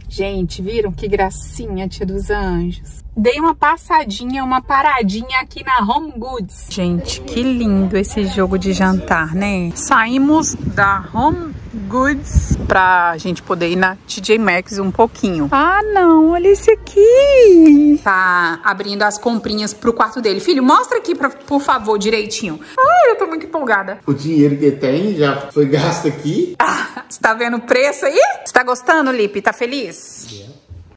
Gente, viram que gracinha, Tia dos Anjos? Dei uma passadinha, uma paradinha aqui na Home Goods. Gente, que lindo esse jogo de jantar, né? Saímos da Home Goods pra gente poder ir na TJ Maxx um pouquinho. Ah, não, olha esse aqui. Tá abrindo as comprinhas pro quarto dele. Filho, mostra aqui, por favor, direitinho. Ai, eu tô muito empolgada. O dinheiro que tem já foi gasto aqui. Ah, você tá vendo o preço aí? Você tá gostando, Lipe? Tá feliz? Yeah.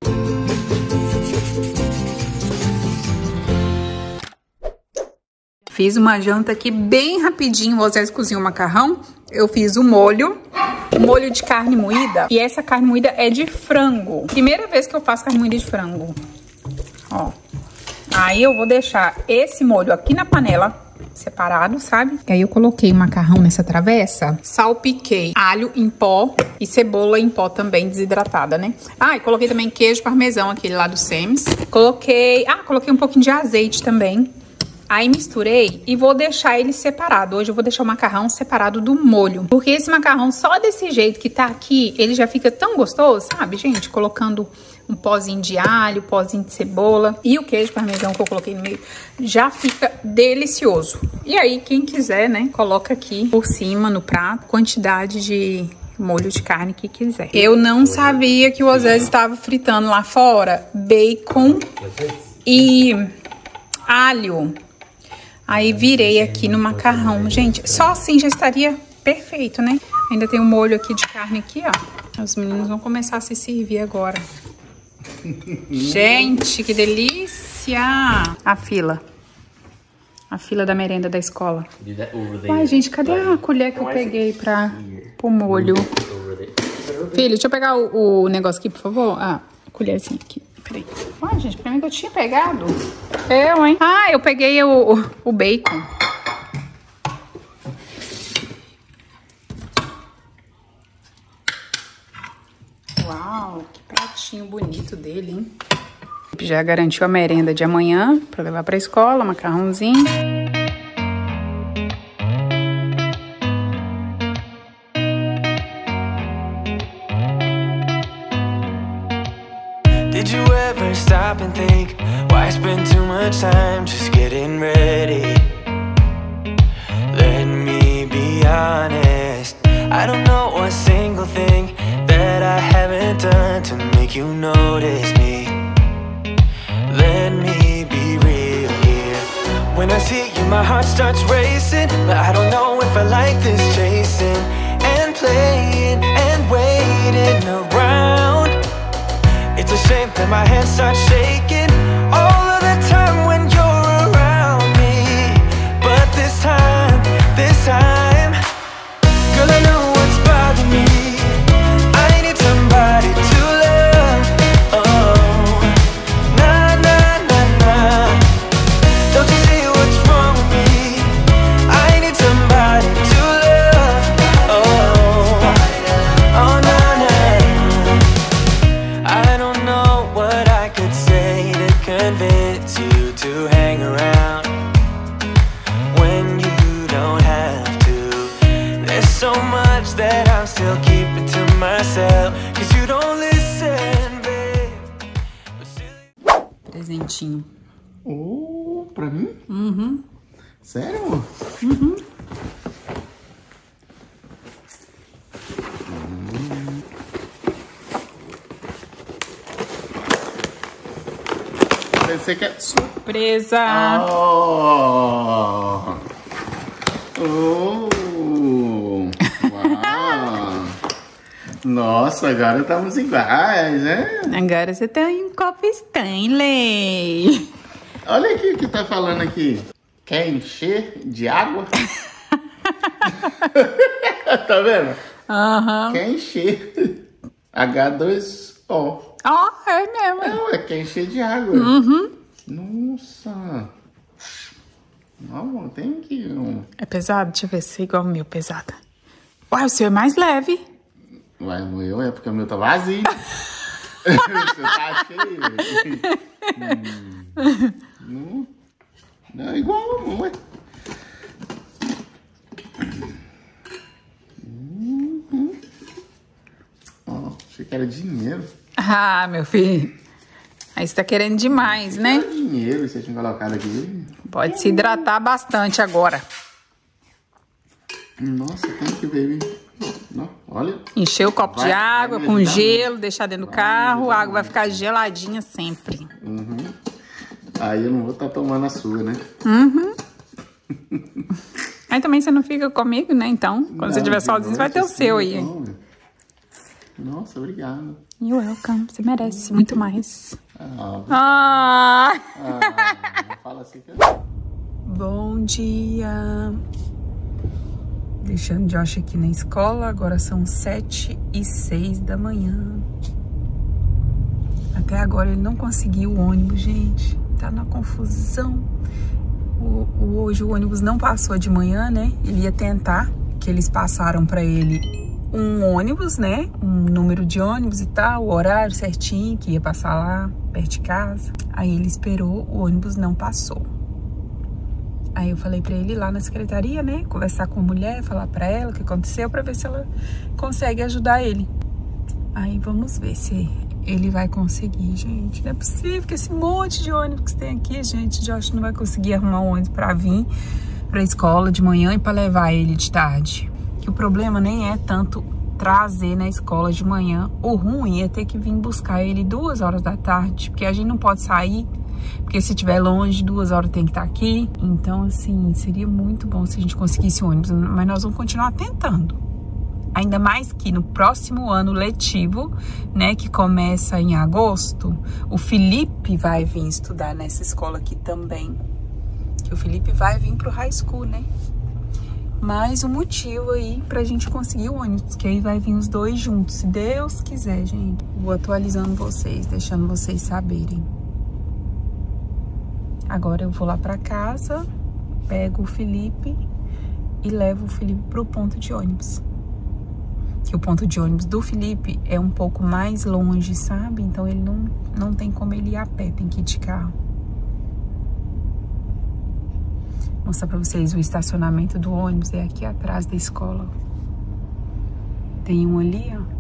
Fiz uma janta aqui bem rapidinho. Vocês cozinham macarrão. Eu fiz o molho de carne moída. E essa carne moída é de frango. Primeira vez que eu faço carne moída de frango. Ó. Aí eu vou deixar esse molho aqui na panela, separado, sabe? E aí eu coloquei o macarrão nessa travessa, salpiquei alho em pó e cebola em pó também, desidratada, né? Ah, e coloquei também queijo parmesão, aquele lá do Sam's. Coloquei um pouquinho de azeite também. Aí misturei e vou deixar ele separado. Hoje eu vou deixar o macarrão separado do molho. Porque esse macarrão, só desse jeito que tá aqui, ele já fica tão gostoso, sabe, gente? Colocando um pozinho de alho, pozinho de cebola e o queijo parmesão que eu coloquei no meio, já fica delicioso. E aí, quem quiser, né, coloca aqui por cima no prato, quantidade de molho de carne que quiser. Eu não sabia que o Osés estava fritando lá fora bacon e alho. Aí virei aqui no macarrão. Gente, só assim já estaria perfeito, né? Ainda tem um molho aqui de carne aqui, ó. Os meninos vão começar a se servir agora. Gente, que delícia! A fila da merenda da escola. Ai, gente, cadê a colher que eu peguei pro molho? Filho, deixa eu pegar o negócio aqui, por favor. Ah, a colherzinha aqui. Peraí. Ai, gente, pra mim que eu tinha pegado. Eu, hein? Ah, eu peguei o bacon. Uau, que pratinho bonito dele, hein? Já garantiu a merenda de amanhã pra levar pra escola, macarrãozinho. Did you ever stop and think, why spend too much time just getting ready? Let me be honest, I don't know a single thing that I haven't done to make you notice me. Let me be real here. When I see you, my heart starts racing, but I don't know if I like this chasing and playing and waiting around. It's a shame that my hands start shaking all of the time when you're around me. But this time, girl, I know what's bothering me. I need somebody to love. Oh, nah, nah, nah, nah. Don't you see what's wrong with me? I need somebody to love. Oh, oh, nah, nah. I don't know what I could say to convince you to hang around when you don't have to. There's so much that I'm still keeping to myself, 'cause you don't listen, babe. Presentinho. Oh, pra mim? Uhum. Sério, amor? Uhum. Você quer... Surpresa! Oh! Oh! Uau! Nossa, agora estamos iguais, né? Agora você tá em um copo Stanley. Olha aqui o que tá falando aqui. Quer encher de água? Tá vendo? Aham. Quer encher. H2O. Ó, é mesmo. Não, quer encher de água. Uhum. Nossa. Não, tem que... É pesado? Deixa eu ver se é igual o meu, pesada. Uai, o seu é mais leve. Uai, o meu é porque o meu tá vazio. Você tá cheio. Não é igual o meu, ué. Ó, Achei que era dinheiro. Ah, meu filho. Aí você tá querendo demais, né? Era dinheiro que você tinha colocado aqui. Pode se hidratar bastante agora. Nossa, thank you, baby. Não, olha. Encher o copo de água com gelo, deixar dentro do carro. A água vai ficar muito. geladinha sempre. Uhum. Aí eu não vou estar tomando a sua, né? Uhum. Aí também você não fica comigo, né? Então, quando você estiver sozinho, você vai ter o seu aí. Nossa, obrigado. You're welcome. Você merece muito mais. Não fala assim que Bom dia. Deixando o Josh aqui na escola. Agora são 7h06 da manhã. Até agora ele não conseguiu o ônibus, gente. Tá na confusão. Hoje o ônibus não passou de manhã, né? Ele ia tentar, que eles passaram pra ele um ônibus, né? Um número de ônibus e tal, o horário certinho, que ia passar lá, perto de casa. Aí ele esperou, o ônibus não passou. Aí eu falei pra ele ir lá na secretaria, né? Conversar com a mulher, falar pra ela o que aconteceu, pra ver se ela consegue ajudar ele. Aí vamos ver se ele vai conseguir, gente. Não é possível que esse monte de ônibus que tem aqui, gente, Josh não vai conseguir arrumar um ônibus pra vir pra escola de manhã e pra levar ele de tarde. Que o problema nem é tanto trazer na escola de manhã. O ruim é ter que vir buscar ele 2 horas da tarde, porque a gente não pode sair, porque se estiver longe, 2 horas tem que estar aqui. Então, assim, seria muito bom se a gente conseguisse ônibus, mas nós vamos continuar tentando. Ainda mais que no próximo ano letivo, né, que começa em agosto, o Felipe vai vir estudar nessa escola aqui também. Que o Felipe vai vir pro high school, né? Mais um motivo aí pra gente conseguir o ônibus, que aí vai vir os dois juntos, se Deus quiser, gente. Vou atualizando vocês, deixando vocês saberem. Agora eu vou lá pra casa, pego o Felipe e levo o Felipe pro ponto de ônibus. Que o ponto de ônibus do Felipe é um pouco mais longe, sabe? Então ele não tem como ele ir a pé, tem que ir de carro. Vou mostrar pra vocês o estacionamento do ônibus, é aqui atrás da escola. Tem um ali, ó.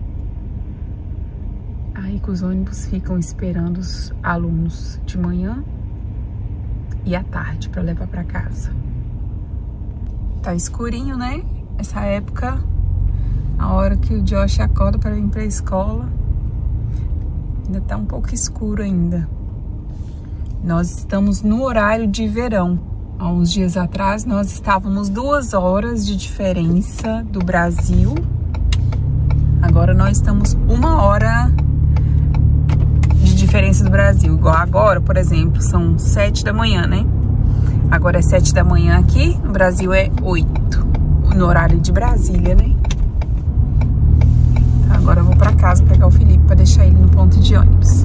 Aí que os ônibus ficam esperando os alunos de manhã e à tarde pra levar pra casa. Tá escurinho, né? Essa época, a hora que o Josh acorda pra vir pra escola, ainda tá um pouco escuro ainda. Nós estamos no horário de verão. Há uns dias atrás, nós estávamos 2 horas de diferença do Brasil. Agora nós estamos 1 hora de diferença do Brasil. Igual agora, por exemplo, são 7 da manhã, né? Agora é 7 da manhã aqui, no Brasil é 8. No horário de Brasília, né? Agora eu vou pra casa pegar o Felipe pra deixar ele no ponto de ônibus.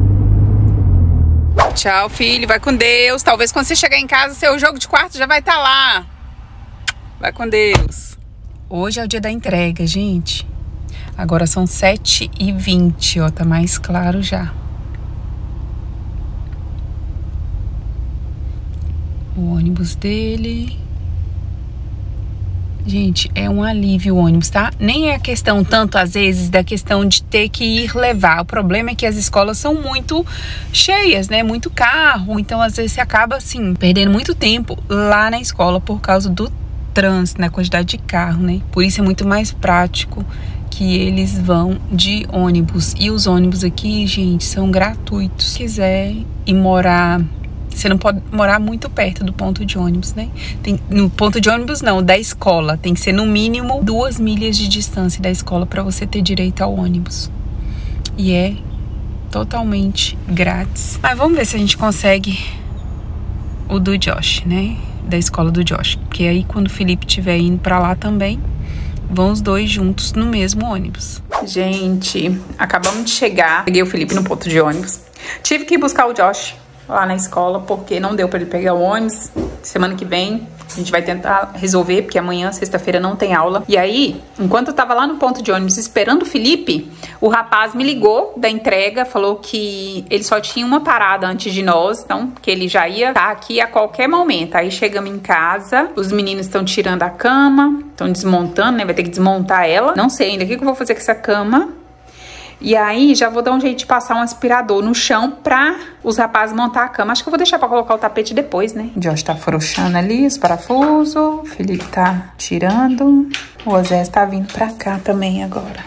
Tchau, filho. Vai com Deus. Talvez quando você chegar em casa, seu jogo de quarto já vai estar lá. Vai com Deus. Hoje é o dia da entrega, gente. Agora são 7h20, ó. Tá mais claro já. O ônibus dele. Gente, é um alívio o ônibus, tá? Nem é a questão tanto, às vezes, da questão de ter que ir levar. O problema é que as escolas são muito cheias, né? Muito carro. Então, às vezes, você acaba, assim, perdendo muito tempo lá na escola por causa do trânsito, na quantidade de carro, né? Por isso é muito mais prático que eles vão de ônibus. E os ônibus aqui, gente, são gratuitos. Se quiser ir morar... Você não pode morar muito perto do ponto de ônibus, né? No ponto de ônibus não, da escola. Tem que ser no mínimo 2 milhas de distância da escola para você ter direito ao ônibus. E é totalmente grátis. Mas vamos ver se a gente consegue o do Josh, né? Da escola do Josh. Porque aí quando o Felipe estiver indo para lá também, vão os dois juntos no mesmo ônibus. Gente, acabamos de chegar. Peguei o Felipe no ponto de ônibus. Tive que ir buscar o Josh lá na escola, porque não deu pra ele pegar o ônibus. Semana que vem a gente vai tentar resolver, porque amanhã, sexta-feira, não tem aula. E aí, enquanto eu tava lá no ponto de ônibus esperando o Felipe, o rapaz me ligou da entrega, falou que ele só tinha uma parada antes de nós, então que ele já ia estar aqui a qualquer momento. Aí chegamos em casa, os meninos estão tirando a cama, estão desmontando, né? Vai ter que desmontar ela. Não sei ainda o que eu vou fazer com essa cama. E aí, já vou dar um jeito de passar um aspirador no chão pra os rapazes montar a cama. Acho que eu vou deixar pra colocar o tapete depois, né? O Josh tá afrouxando ali os parafusos. O Felipe tá tirando. O Osés tá vindo pra cá também agora.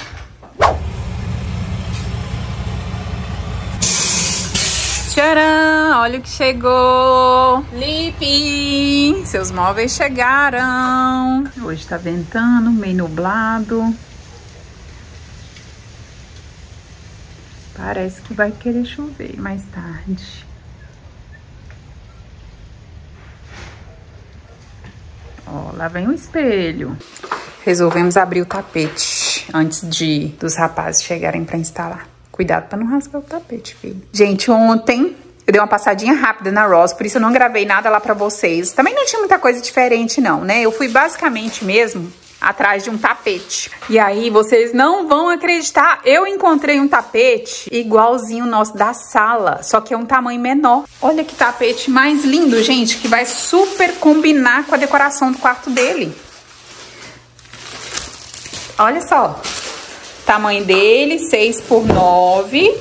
Tcharam! Olha o que chegou! Lipe! Seus móveis chegaram! Hoje tá ventando, meio nublado. Parece que vai querer chover mais tarde. Ó, lá vem o espelho. Resolvemos abrir o tapete antes dos rapazes chegarem pra instalar. Cuidado pra não rasgar o tapete, filho. Gente, ontem eu dei uma passadinha rápida na Ross, por isso eu não gravei nada lá pra vocês. Também não tinha muita coisa diferente, não, né? Eu fui basicamente mesmo atrás de um tapete. E aí, vocês não vão acreditar, eu encontrei um tapete igualzinho o nosso da sala, só que é um tamanho menor. Olha que tapete mais lindo, gente, que vai super combinar com a decoração do quarto dele. Olha só. Tamanho dele, 6x9.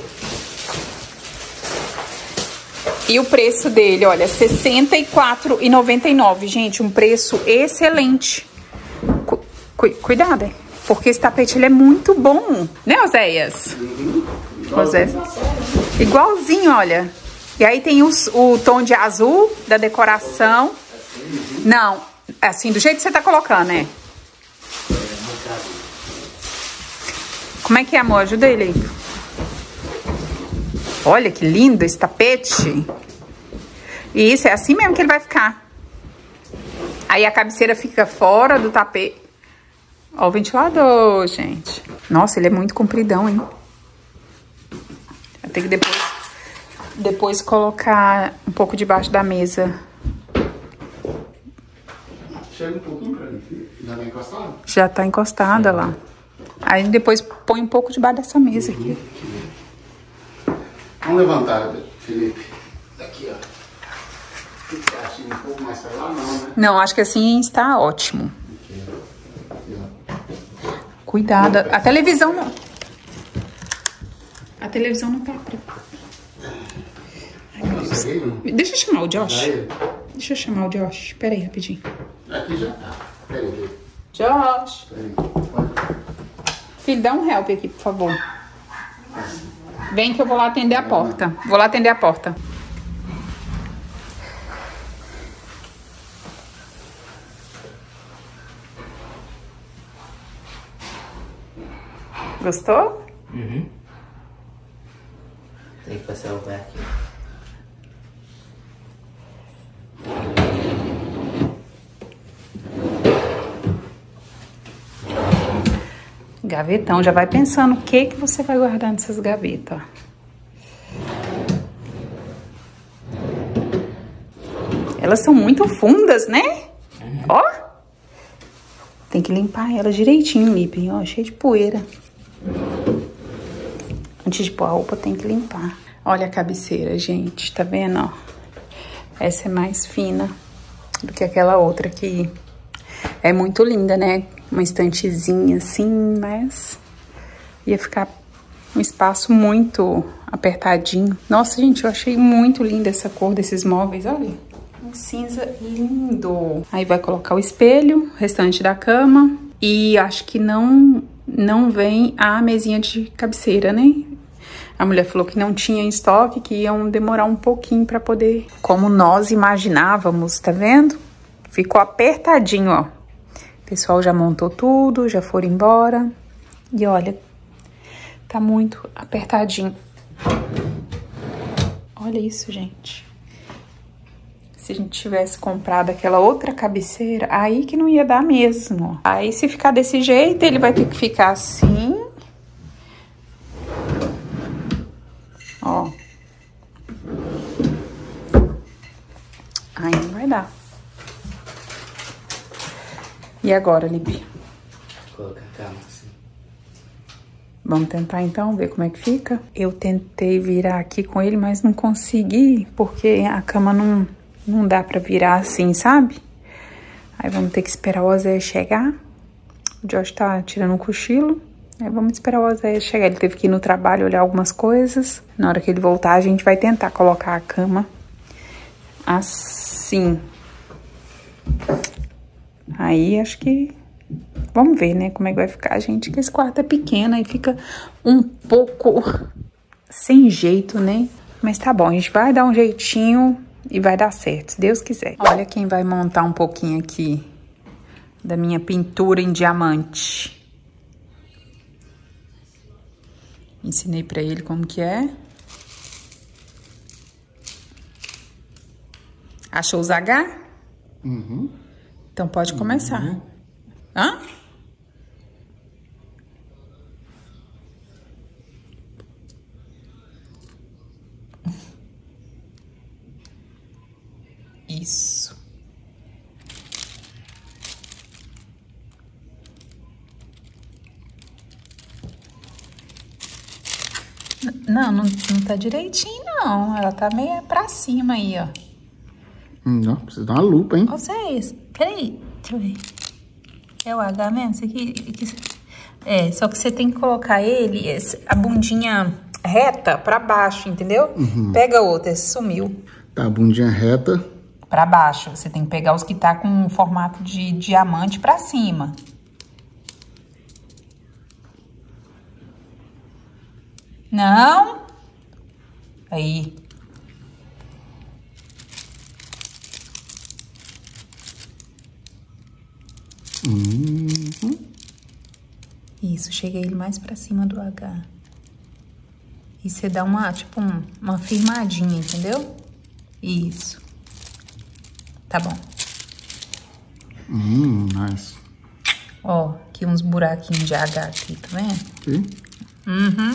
E o preço dele, olha, R$ 64,99. Gente, um preço excelente. Cuidado, hein? Porque esse tapete, ele é muito bom. Né, Oséias? Oséias. Igualzinho, olha. E aí tem o tom de azul da decoração. Não, assim, do jeito que você tá colocando, né? Como é que é, amor? Ajuda ele aí. Olha que lindo esse tapete. E isso, é assim mesmo que ele vai ficar. Aí a cabeceira fica fora do tapete. Ó o ventilador, gente. Nossa, ele é muito compridão, hein? Eu tenho que depois colocar um pouco debaixo da mesa. Chega um pouquinho pra mim, já tá encostada? Já tá encostada lá. Aí depois põe um pouco debaixo dessa mesa aqui. Vamos levantar, Felipe. Daqui, ó. Fica assim um pouco mais pra lá, não, né? Não, acho que assim está ótimo. Aqui, ó. Cuidado. A televisão não... A televisão não tá... Ai, meu Deus. Deixa eu chamar o Josh. Deixa eu chamar o Josh. Pera aí, rapidinho. Aqui já tá. Pera aí. Josh. Pera aí. Filho, dá um help aqui, por favor. Vem que eu vou lá atender a porta. Vou lá atender a porta. Gostou? Uhum. Tem que passar o vacuum. Gavetão, já vai pensando o que você vai guardar nessas gavetas. Elas são muito fundas, né? Uhum. Ó. Tem que limpar elas direitinho, Lipe. Ó, cheio de poeira. Antes de pôr a roupa, tem que limpar. Olha a cabeceira, gente. Tá vendo, ó? Essa é mais fina do que aquela outra aqui. É muito linda, né? Uma estantezinha assim, mas ia ficar um espaço muito apertadinho. Nossa, gente, eu achei muito linda essa cor desses móveis, olha. Um cinza lindo. Aí vai colocar o espelho, o restante da cama. E acho que não vem a mesinha de cabeceira, né? A mulher falou que não tinha em estoque, que iam demorar um pouquinho pra poder... Como nós imaginávamos, tá vendo? Ficou apertadinho, ó. O pessoal já montou tudo, já foram embora. E olha, tá muito apertadinho. Olha isso, gente. Se a gente tivesse comprado aquela outra cabeceira, aí que não ia dar mesmo. Aí se ficar desse jeito, ele vai ter que ficar assim. Ó. Aí não vai dar. E agora, Lipe? Colocar a cama assim. Vamos tentar então ver como é que fica? Eu tentei virar aqui com ele, mas não consegui, porque a cama não dá pra virar assim, sabe? Aí vamos ter que esperar o Osé chegar. O Josh tá tirando um cochilo. Vamos esperar o Oséias chegar. Ele teve que ir no trabalho olhar algumas coisas. Na hora que ele voltar, a gente vai tentar colocar a cama assim. Aí, acho que... Vamos ver, né, como é que vai ficar, gente. Que esse quarto é pequeno e fica um pouco sem jeito, né? Mas tá bom, a gente vai dar um jeitinho e vai dar certo, se Deus quiser. Olha quem vai montar um pouquinho aqui da minha pintura em diamante. Ensinei pra ele como que é. Achou os H? Uhum. Então pode começar. Uhum. Hã? Isso. Não tá direitinho, não. Ela tá meio pra cima aí, ó. Não, precisa dar uma lupa, hein? Vocês, peraí, deixa eu ver. É o H mesmo? Isso aqui, só que você tem que colocar ele, a bundinha reta pra baixo, entendeu? Uhum. Pega outra, esse sumiu. Tá, a bundinha reta. Pra baixo, você tem que pegar os que tá com formato de diamante pra cima. Não? Aí. Uhum. Isso, chega ele mais pra cima do H. E você dá uma, tipo, uma firmadinha, entendeu? Isso. Tá bom. Nice. Ó, aqui uns buraquinhos de H aqui, tá vendo? Aqui? Uhum.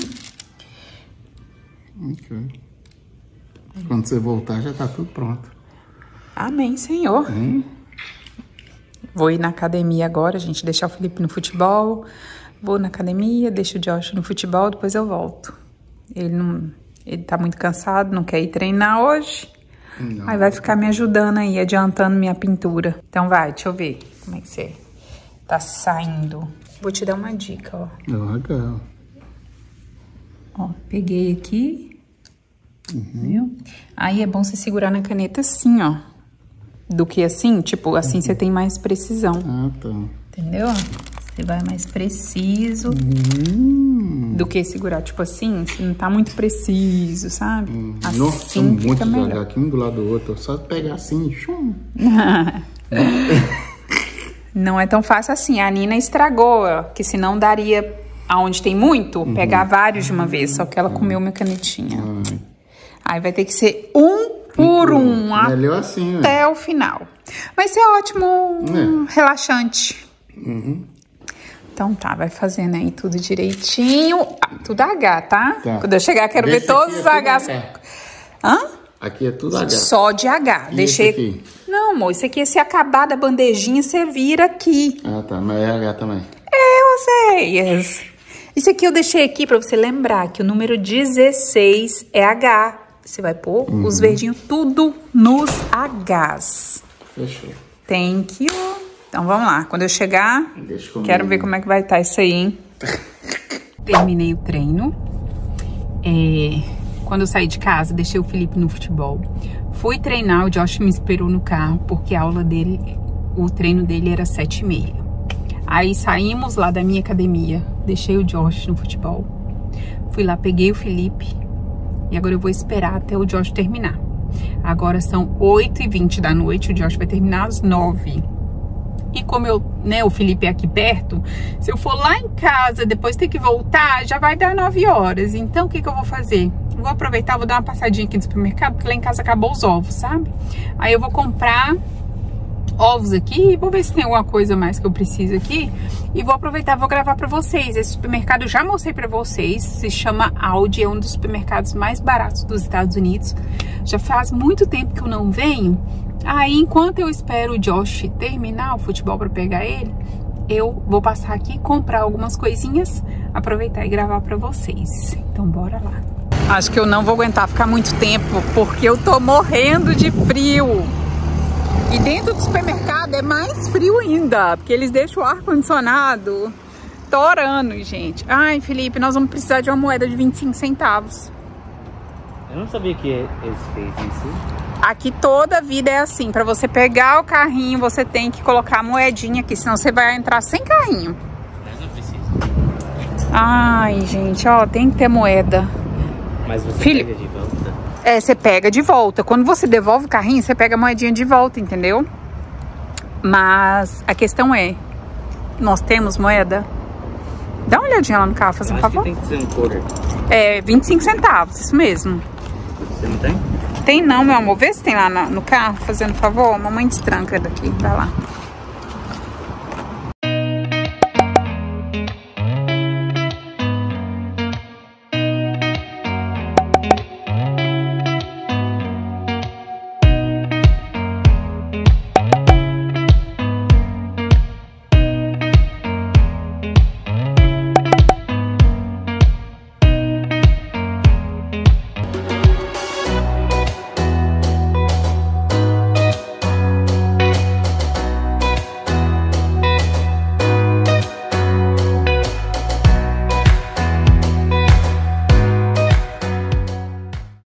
Ok. Quando você voltar, já tá tudo pronto. Amém, Senhor. Vou ir na academia agora, gente, deixar o Felipe no futebol. Vou na academia, deixo o Josh no futebol, depois eu volto. Ele tá muito cansado, não quer ir treinar hoje. Não. Aí vai ficar me ajudando aí, adiantando minha pintura. Então vai, deixa eu ver como é que você tá saindo. Vou te dar uma dica, ó. Legal. Ó, peguei aqui. Viu? Aí é bom você segurar na caneta assim, ó. Do que assim, tipo, assim você tem mais precisão. Ah, tá. Entendeu? Você vai mais preciso do que segurar, tipo assim, se não tá muito preciso, sabe? Nossa, Assim muito fica melhor. devagar, aqui um do lado do outro. Só pegar assim, chum. Não é tão fácil assim. A Nina estragou, ó, que senão daria, aonde tem muito, pegar vários de uma vez. Só que ela comeu minha canetinha. Aí vai ter que ser um por um, Melhor assim, até o final. Vai ser ótimo, relaxante. Então tá, vai fazendo aí tudo direitinho. Tudo H, tá? Quando eu chegar, quero ver todos os Hs. Hã? Aqui é tudo H. Só de H. E Deixei. esse aqui? Não, amor, isso aqui, se acabar da bandejinha, você vira aqui. Ah, tá. Mas é H também. Oséias. Isso aqui eu deixei aqui pra você lembrar que o número 16 é H. Você vai pôr os verdinhos tudo nos Hs. Fechou. Thank you. Então vamos lá. Quando eu chegar, quero ver como é que vai estar isso aí, hein? Terminei o treino. Quando eu saí de casa, deixei o Felipe no futebol. Fui treinar, o Josh me esperou no carro, porque a aula dele, o treino dele era 7h30. Aí saímos lá da minha academia, deixei o Josh no futebol. Fui lá, peguei o Felipe e agora eu vou esperar até o Josh terminar. Agora são 8h20 da noite, o Josh vai terminar às 9h. E como o Felipe é aqui perto, se eu for lá em casa, depois ter que voltar, já vai dar 9 horas. Então, o que eu vou fazer? Vou aproveitar, vou dar uma passadinha aqui no supermercado, porque lá em casa acabou os ovos, sabe? Aí eu vou comprar ovos aqui, vou ver se tem alguma coisa mais que eu preciso aqui. E vou aproveitar, vou gravar pra vocês. Esse supermercado eu já mostrei pra vocês, se chama Aldi, é um dos supermercados mais baratos dos Estados Unidos. Já faz muito tempo que eu não venho. Aí, enquanto eu espero o Josh terminar o futebol pra pegar ele, eu vou passar aqui, comprar algumas coisinhas, aproveitar e gravar pra vocês. Então, bora lá. Acho que eu não vou aguentar ficar muito tempo, porque eu tô morrendo de frio. E dentro do supermercado é mais frio ainda, porque eles deixam o ar-condicionado estourando, gente. Ai, Felipe, nós vamos precisar de uma moeda de 25 centavos. Eu não sabia que eles fez isso. Aqui toda a vida é assim. Pra você pegar o carrinho, você tem que colocar a moedinha aqui. Senão você vai entrar sem carrinho. Mas não precisa. Ai, gente, ó, tem que ter moeda. Mas você Felipe, pega de volta? É, você pega de volta. Quando você devolve o carrinho, você pega a moedinha de volta, entendeu? Mas a questão é, nós temos moeda? Dá uma olhadinha lá no carro, fazendo um favor. Tem que ser um quarter. É, 25 centavos, isso mesmo. Você não tem? Tem não, meu amor. Vê se tem lá no carro, fazendo favor. Mamãe destranca daqui, vai lá.